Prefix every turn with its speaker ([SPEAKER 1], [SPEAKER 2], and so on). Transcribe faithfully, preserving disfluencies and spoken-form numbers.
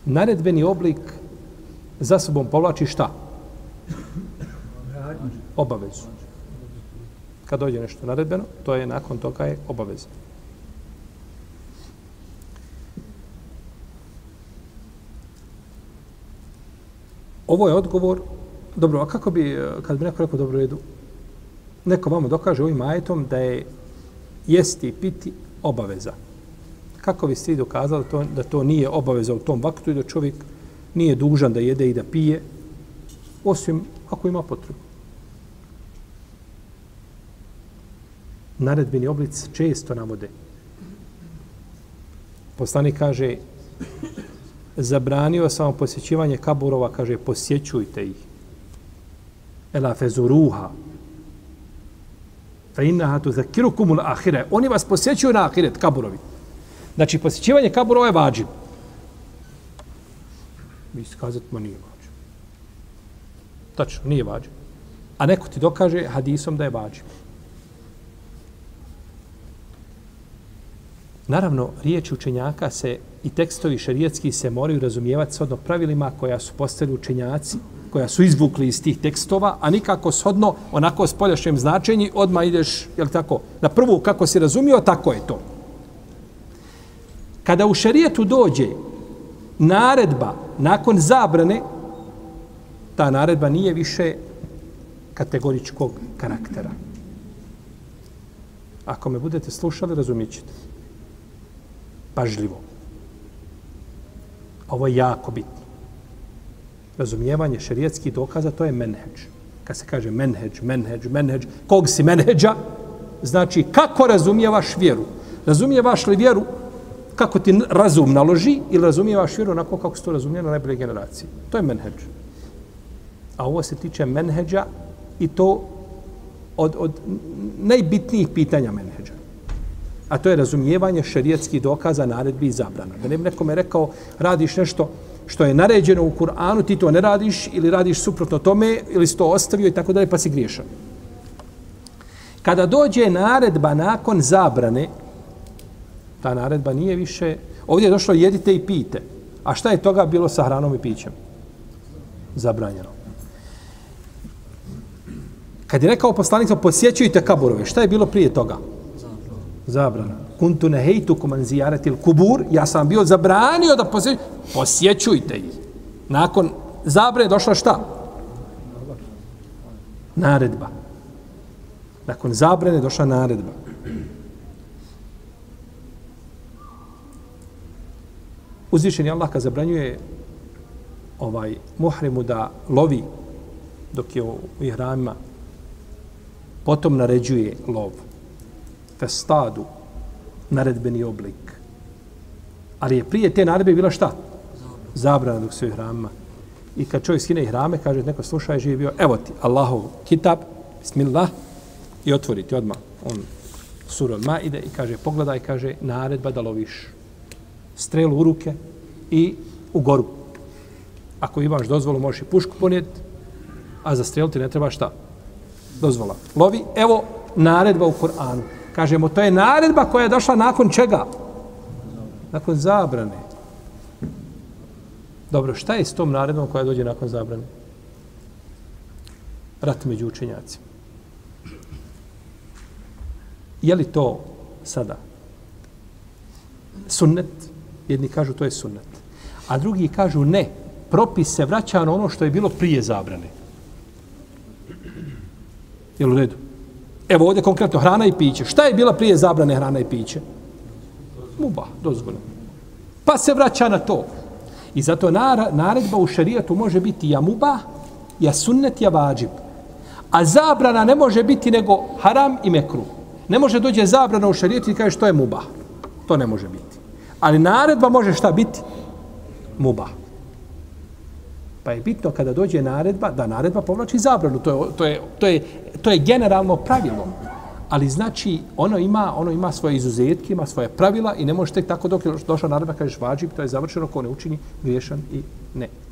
[SPEAKER 1] naredbeni oblik za sobom povlači šta? Obavezu. Kad dođe nešto naredbeno, to je nakon toga je obaveza. Ovo je odgovor, dobro, a kako bi, kad bi neko rekao dobro redu, neko vama dokaže ovim ajetom da je jesti i piti obaveza. Kako bi svi dokazali to, da to nije obaveza u tom vaktu i da čovjek nije dužan da jede i da pije, osim ako ima potrebu. Naredbeni oblici često navode. Poslanik kaže, zabranio sam posjećivanje kaburova, kaže, posjećujte ih. Ela fezuruha. Fa innaha tuzakirukumul ahire. Oni vas posjećuju na ahiret, kaburovi. Znači, posjećivanje kaburova je vađib. Vi ste kazati, ma nije vađib. Tačno, nije vađib. A neko ti dokaže hadisom da je vađib. Naravno, riječi učenjaka se i tekstovi šerijetski se moraju razumijevati shodno pravilima koja su postavili učenjaci, koja su izvukli iz tih tekstova, a nikako shodno onako spoljašnjem značenju, odmah ideš, jel tako, na prvu kako si razumio, tako je to. Kada u šerijetu dođe naredba nakon zabrane, ta naredba nije više kategoričkog karaktera. Ako me budete slušali, razumjet ćete. Pažljivo. Ovo je jako bitno. Razumijevanje šerijetskih dokaza, to je menheđ. Kad se kaže menheđ, menheđ, menheđ, kog si menheđa, znači kako razumijevaš vjeru. Razumijevaš li vjeru kako ti razum naloži ili razumijevaš vjeru onako kako se to razumije na najbolje generaciji. To je menheđ. A ovo se tiče menheđa i to od, od najbitnijih pitanja menheđa. A to je razumijevanje šerijetskih dokaza, naredbi i zabrana. Da ne bi nekome rekao, radiš nešto što je naređeno u Kur'anu, ti to ne radiš ili radiš suprotno tome ili si to ostavio i tako dalje, pa si griješan. Kada dođe naredba nakon zabrane, ta naredba nije više... Ovdje je došlo jedite i pijte. A šta je toga bilo sa hranom i pićem? Zabranjeno. Kad je rekao poslanik, posjećujte kaburove, šta je bilo prije toga? Zabrana. Kuntu nehejtukum an ziyaratil kubur, ja sam bio zabranio da posjećujte. Posjećujte ih. Nakon zabrane došla šta? Naredba. Nakon zabrane došla naredba. Uzvišeni Allah kad zabranjuje ovaj muhrimu da lovi dok je u ihramima, potom naređuje lov. Festadu, naredbeni oblik. Ali je prije te naredbe bila šta? Zabrana dok su u ihramima. I kad čovjek skine ihrame, kaže neko slušaj, živi bio, evo ti, Allahov kitab, bismillah, i otvori ti odmah on suru al-Maide i kaže, pogledaj, kaže, naredba da loviš strelu u ruke i u goru. Ako imaš dozvolu, možeš i pušku ponijeti, a za strelu ti ne treba šta? Dozvola. Lovi, evo naredba u Kur'anu. Kažemo, to je naredba koja je došla nakon čega? Nakon zabrane. Dobro, šta je s tom naredbom koja dođe nakon zabrane? Rat među učenjacima. Je li to sada sunnet? Jedni kažu to je sunnet. A drugi kažu ne. Propis se vraća na ono što je bilo prije zabrane. Jel u redu? Evo ovdje konkretno hrana i piće. Šta je bila prije zabrane hrana i piće? Mubah, dozvoljeno. Pa se vraća na to. I zato naredba u šerijatu može biti ja mubah, ja sunnet, ja vađib. A zabrana ne može biti nego haram i mekruh. Ne može dođe zabrana u šerijatu i kaže što je mubah. To ne može biti. Ali naredba može šta biti? Mubah. Pa je bitno kada dođe naredba, da naredba povlači zabranu. To je, to je, to je, to je generalno pravilo. Ali znači, ono ima, ono ima svoje izuzetke, ima svoje pravila i ne može tek tako dok je došla naredba, kažeš vađib, to je završeno, ko ne učini, griješan i ne.